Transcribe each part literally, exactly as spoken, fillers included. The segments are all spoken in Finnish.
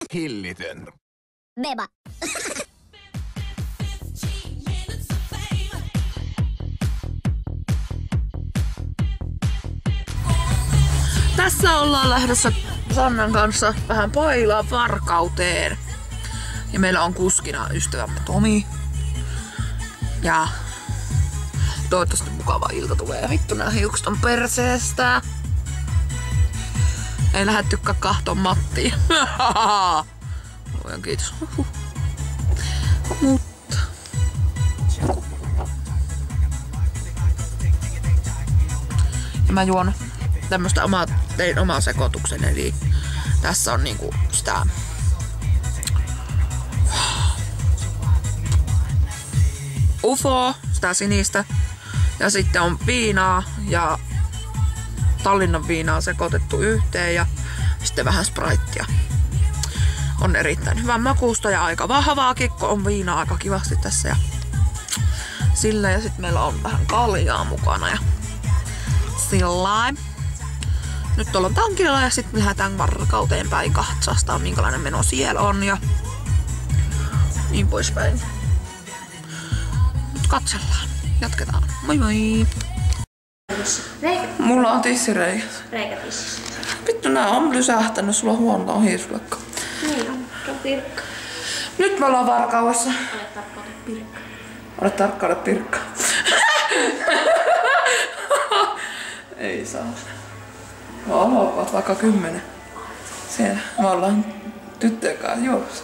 Hillitön. Beba. Tässä ollaan lähdössä Sannan kanssa vähän Pailaan Varkauteen. Ja meillä on kuskina ystävämme Tomi. Ja toivottavasti mukava ilta tulee. Ja vittu nää hiukset on perseestä. Ei lähdetykään kahtoon Mattiin. Luojan kiitos. Uhuh. Mutta ja mä juon tämmöstä omaa, tein omaa sekoituksen, eli tässä on niinku sitä Ufo, sitä sinistä, ja sitten on viinaa ja Tallinnan viinaa sekoitettu yhteen ja sitten vähän spraittia. On erittäin hyvän makuusta ja aika vahvaakin, kun on viinaa aika kivasti tässä ja sillä, ja sitten meillä on vähän kaljaa mukana ja sillain. Nyt ollaan tankilla ja sitten lähdetään Varkauteen päin katsastaan, minkälainen meno siellä on ja niin poispäin. Nyt katsellaan. Jatketaan. Moi moi! Reikä. Mulla on tissireikä. Reikä tississä. Vittu, nää on lysähtänyt. Sulla on huono ohisuslekka. Niin on. Se on Pirkka. Nyt me ollaan Varkaudessa. Ole tarkka, ole Pirkka. Ole tarkka, ole Pirkka. Ei saa. Oho, vaikka kymmenen. Siellä. Me ollaan tyttöjen kanssa juossa.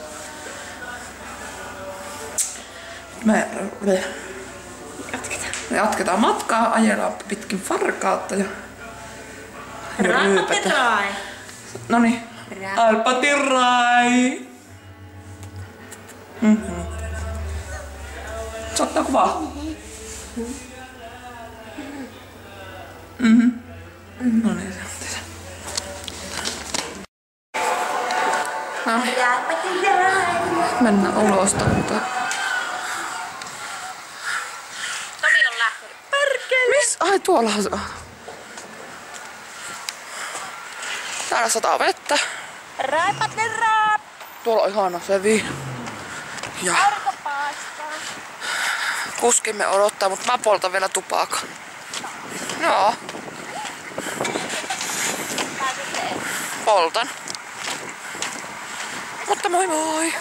Me Jatketaan. jatketaan matkaa, ajellaan pitkin Varkautta ja Rapatirai. Noniin. Alpatirai. Mhm. Ottaa kuvaa. Mhm. No niin, se on tässä. No niin. Mennään ulos täältä. Tomi on lähtenyt. Perkele. Miss? Ai tuollahan se on. Täällä sataa vettä. Raipatirai. Tuolla on ihana se vii. Ja Aurinko paistaa. kuskimme odottaa, mutta mä poltan vielä tupakan. Joo. Poltan. Mutta moi moi!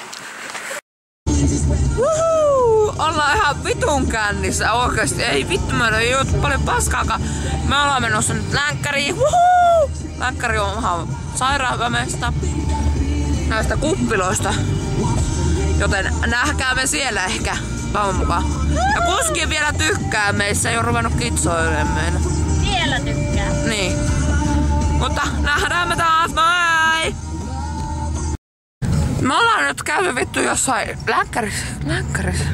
Woohoo! Ollaan ihan vitun kännissä oikeesti. Ei vittu, mä ei juotu paljon paskaakaan. Me ollaan menossa nyt länkkäriin. Woohoo! Länkkäri on ihan sairaanvämestä näistä kuppiloista. Joten nähkäämme siellä ehkä päivän mukaan. Ja kuski vielä tykkää meissä, ei oo ruvennut kitsoilemaan meillä. Vielä tykkää. Niin. Mutta nähdään me taas, moi! Me ollaan nyt käyty vittu jossain länkkärissä. Länkkärissä.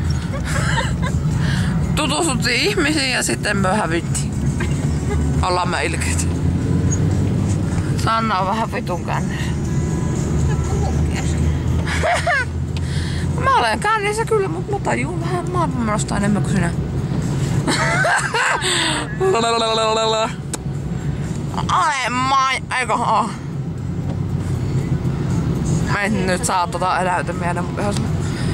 Tutustuttiin ihmisiin ja sitten me hävittiin. Ollaan me ilkeitä. Sanna on vähän vitun kännissä. Mä olen kännissä kyllä, mutta mä tajuun vähän maailmanmenosta enemmän kuin sinä. Ole mai... Eikö oo? Mä en nyt saa tota eläytämiä enää mun pihassa.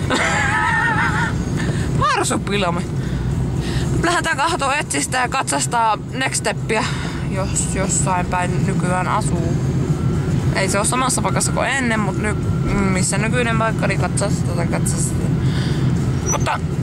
Marsupilami. Lähdetään kahtoon etsistä ja katsastaa Next Steppiä, jos jossain päin nykyään asuu. Ei se oo samassa paikassa kuin ennen, mutta ny, missä nykyinen paikka, niin katsastetaan, katsastetaan. Mutta